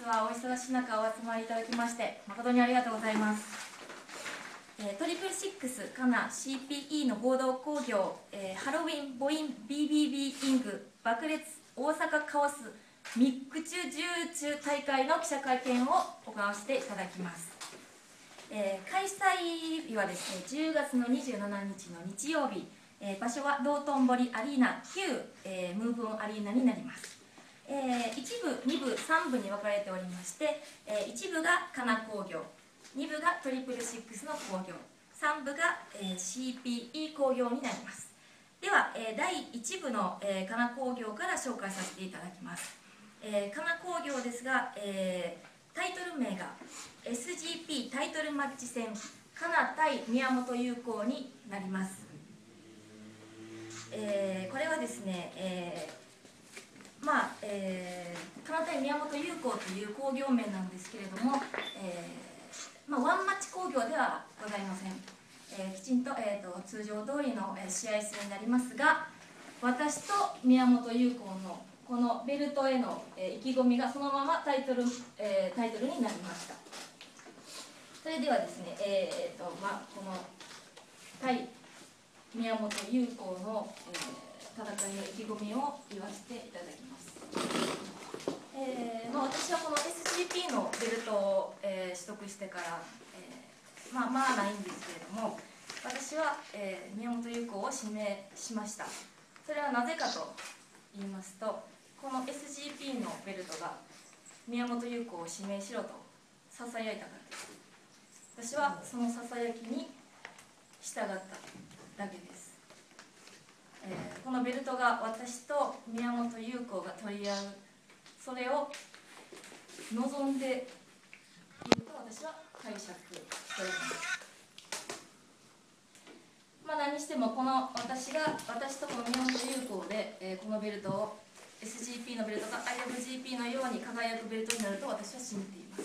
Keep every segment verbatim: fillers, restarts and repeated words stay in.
はお忙しい中お集まりいただきまして誠にありがとうございます。えー、トリプルシックスカナ シーピーイー の合同興行、えー、ハロウィン母音 ビービービー イング爆裂大阪カオスミック中重中大会の記者会見を行わせていただきます。えー、開催日はですねじゅうがつのにじゅうしちにちの日曜日、えー、場所は道頓堀アリーナ旧、えー、ムーブンアリーナになります。えー、いち部、に部、さん部に分かれておりまして、えー、いち部がカナ工業、に部がトリプルシックスの工業、さん部が、えー、シーピーイー 工業になります。では、えー、だいいち部の、えー、カナ工業から紹介させていただきます。えー、カナ工業ですが、えー、タイトル名が エスジーピー タイトルマッチ戦カナ対宮本優子になります。えー、これはですね、えーまあえー、カナ対宮本優子という工業名なんですけれども、えーまあ、ワンマッチ工業ではございません。えー、きちんと、えー、と通常通りの、えー、試合数になりますが、私と宮本優子のこのベルトへの、えー、意気込みがそのままタイトル、えー、タイトルになりました。それではですね、えーとまあ、この対宮本優子の、えー戦いの意気込みを言わせていただきます。えーまあ、私はこの エスジーピー のベルトを、えー、取得してから、えー、まあまあないんですけれども、私は、えー、宮本優子を指名しました。それはなぜかと言いますと、この エスジーピー のベルトが宮本優子を指名しろとささやいたからです。私はそのささやきに従っただけです。えー、このベルトが私と宮本優子が取り合う、それを望んでいると私は解釈しております。まあ、何にしてもこの私が私とこの宮本優子で、えー、このベルトを エスジーピー のベルトが アイダブリュージーピー のように輝くベルトになると私は信じています。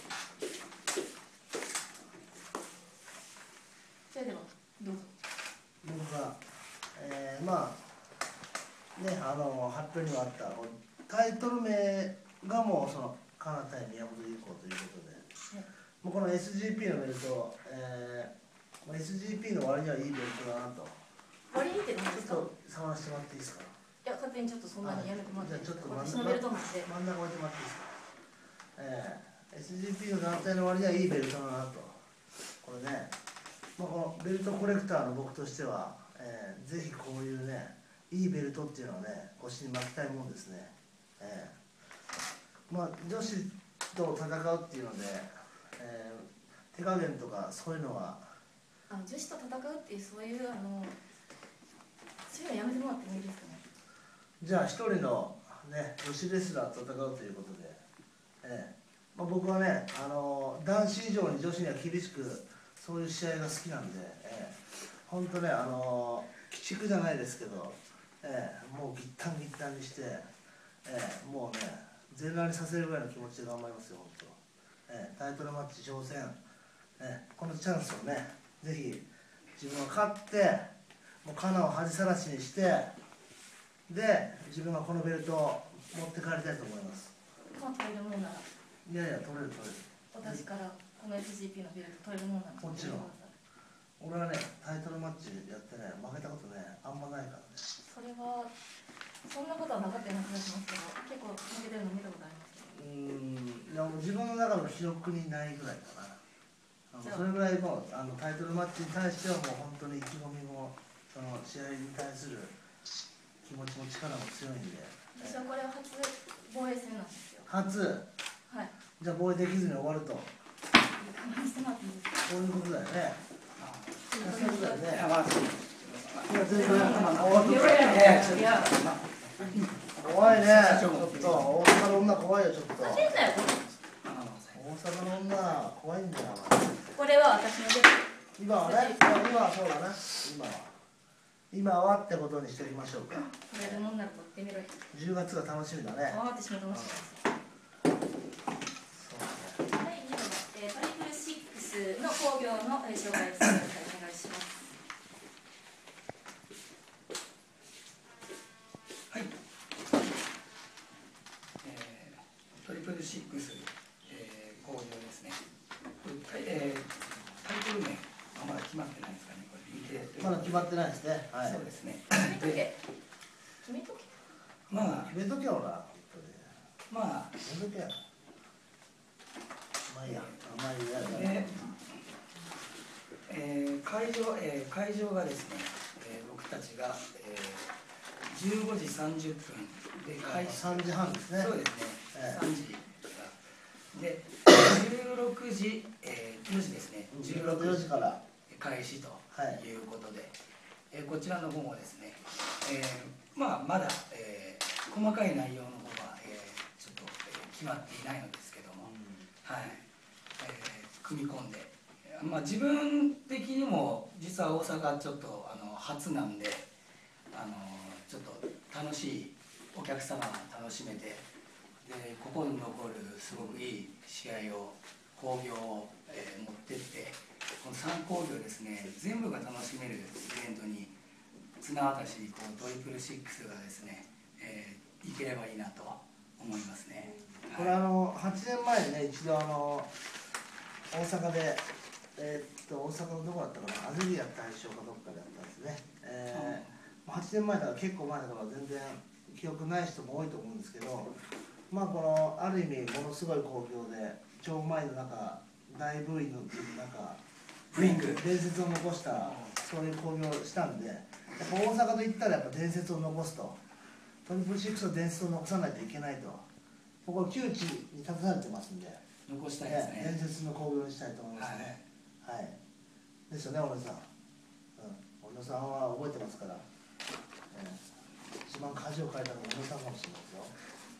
それではどうぞ。 僕が、えー、まあね、あの発表にはあったタイトル名がもうそのカナ対宮本優子ということで、はい、もうこの エスジーピー のベルト、えー、エスジーピー の割にはいいベルトだなと。 割にって何ですか？ ちょっと触らせてもらっていいですか？ いや、勝手にちょっとそんなにやめてもらっていいですか？私じゃあちょっとのベルトなんで真ん中置いてもらっていいですか？えー、エスジーピー の団体の割にはいいベルトだなと。これね、まあ、このベルトコレクターの僕としては、えー、ぜひこういうねいいベルトっていうのはね腰に巻きたいもんですね。えー、まあ女子と戦うっていうので、えー、手加減とかそういうのはあの女子と戦うっていうそういうあのそういうのやめてもらってもいいですかね。 じゃあ一人のね女子レスラーと戦うということで、えーまあ、僕はねあの男子以上に女子には厳しくそういう試合が好きなんで、えー、本当ねあの鬼畜じゃないですけど、えー、もうギッタンギッタンにして、えー、もうね全裸にさせるぐらいの気持ちで頑張りますよ本当、えー、タイトルマッチ挑戦、えー、このチャンスをねぜひ自分が勝ってもうカナを恥さらしにしてで自分がこのベルトを持って帰りたいと思います。 まあ取れるもんなら。 いやいや取れる取れる。 私からこの エスジーピー のベルト取れるもんなら。 もちろん。俺はねタイトルマッチやってね負けたことねあんまないからね。 それはそんなことはなかったような気がしますけど、結構負けてるの見たことあります。 うーんいやもう自分の中の記録にないぐらいかな。あのそれぐらいもうあのタイトルマッチに対してはもう本当に意気込みもその試合に対する気持ちも力も強いんで。 私はこれは初防衛戦なんですよ。 初。 はい。 じゃあ防衛できずに終わると。こういうことだよね。そういうことだよね。怖いね。ちょっと大阪の女怖いよちょっと。大阪の女怖いんだよ。 これは私のベルト。 今はね。今はそうだな。今は。今はってことにしておきましょうか。 取れるもんなら取ってみろよ。 じゅうがつが楽しみだね。 ああ、私も楽しみです。だいに部のトリプルシックスの工業の紹介をお願いします。 はい。えー、トトリプルシックス、えー、工業ですね。これ、えー、タイトル名あまだ決まってないですかね。これ ビーケーまだ決まってないですね。はい。 そうですね。 決めとけ。決めとけ。 まあ決めとけよな。 まあ決めとけよ。まあいいや。まあいいや。 で、えー、会場、えー、会場がですね、えー、僕たちが、えー、じゅうごじさんじゅっぷんで開始。 さんじはんですね。 そうですね。 ええ、 さんじで、じゅうろくじ、えー、よじですね。 じゅうろくじから開始ということで、はい、えー、こちらの方もですね、えー、まあまだ、えー、細かい内容の方は、えー、ちょっと、えー、決まっていないのですけども、うん、はい、えー、組み込んで、まあ自分的にも実は大阪ちょっとあの初なんで、あのちょっと楽しいお客様が楽しめて。でここに残るすごくいい試合を興行を、えー、持ってってこのさん興行ですね全部が楽しめるイベントに綱渡しこうトリプルシックスがですね、えー、いければいいなとは思いますね。 これ、はい、あのはちねんまえにね一度あの大阪でえー、っと大阪のどこだったかなアゼリア大賞かどっかでやったんですね。えー、はちねんまえだから結構前だから全然記憶ない人も多いと思うんですけど。まあこのある意味ものすごい興行で超前の中大ブーイングっていう中伝説を残したそういう興行をしたんでやっぱ大阪といったらやっぱ伝説を残すとトリプルシックスの伝説を残さないといけないとここ窮地に立たされてますんで残したいですね、 伝説の興行にしたいと思いますね。はい、はい、ですよね小野さん、うん、小野さんは覚えてますから、えー、一番舵を変えたのは小野さんかもしれないですよ。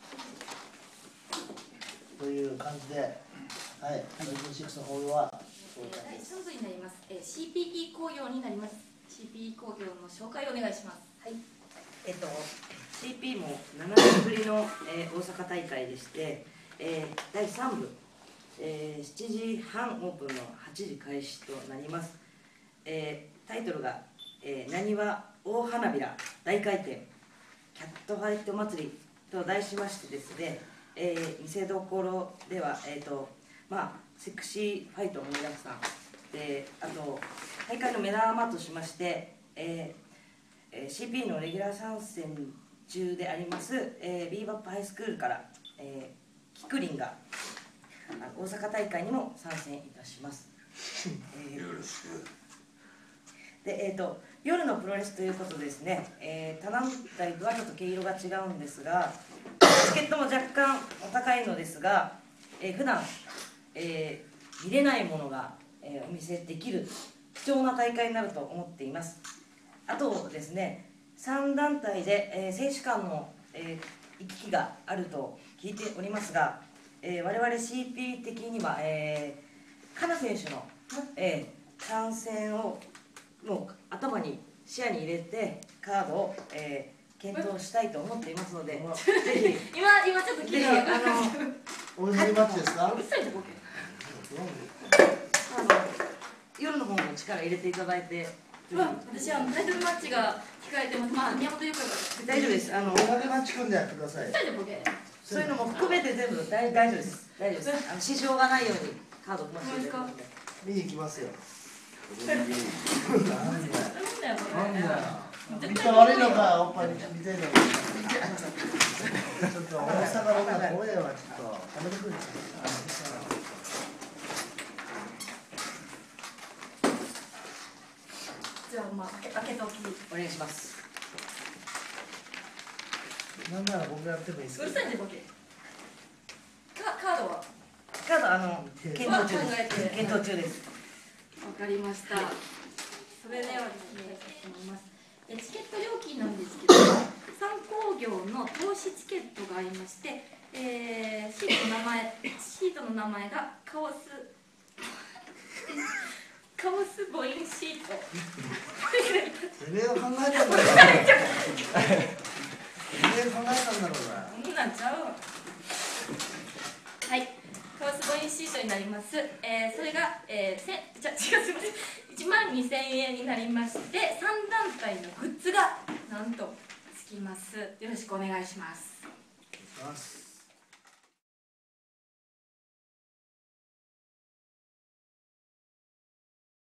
という感じで、はい、トリプルシックスの興行はだいさん部になります。えー、シーピーピー 工業になります。シーピー 工業の紹介をお願いします。 はい。えっと シーピー もななねんぶりの、えー、大阪大会でして、えー、だいさん部、えー、しちじはんオープンのはちじ開始となります。えー、タイトルがえー、なにわ大花びら大回転キャットファイト祭りと題しましてですね、えー、見せどころでは、えーとまあ、セクシーファイト盛りだくさんで、あと大会の目玉としまして、えーえー、シーピー のレギュラー参戦中であります、えー、ビーバップハイスクールから、えー、キクリンが大阪大会にも参戦いたします。えー、よろしくで、えーと、夜のプロレスということですね、えー、他団体とはちょっと毛色が違うんですが、チケットも若干お高いのですが、えー、普段、えー、見れないものが、えー、お見せできる貴重な大会になると思っています。あとですね、さん団体で、えー、選手間の、えー、行き来があると聞いておりますが、えー、我々 シーピー 的には、えー、カナ選手の、えー、参戦をもう頭に視野に入れてカードを、えー、検討したいと思っていますので、ぜひ今今ちょっと聞いてあのお祝いマッチですか？ うるさいとボケ。 あの夜の方も力入れていただいて、 私あのタイトルマッチが控えてます。まあ宮本優子が大丈夫です。あのお祝いマッチ組んでやってください。 そういうのも含めて全部大大丈夫です。大丈夫です。あの支障がないようにカードを持っていただいて見に行きますよ。 なんだよなんだよ。見た悪いのか、おっぱい見てるのか。ちょっと大阪の女怖えわ、ちょっと。やめてくれ。 じゃあまあ開けときお願いします。 なんなら僕やってもいいですか。 うるさいでボケ。カカードは。 カードあの検討中です。検討中です。 わかりました。それではですね、思います。えチケット料金なんですけど、参考業の投資チケットがありまして、えー、シートの名前シートの名前がカオスカオスボインシート。 てめえが考えたんだろうな。てめえが考えたんだろうな。 そんなんちゃうわ。はい。カオスボインシートになります。えー、それが、えー、せじゃ違うすみませんいちまんにせんえんになりまして、さん団体のグッズがなんとつきます。よろしくお願いします。 お願いします。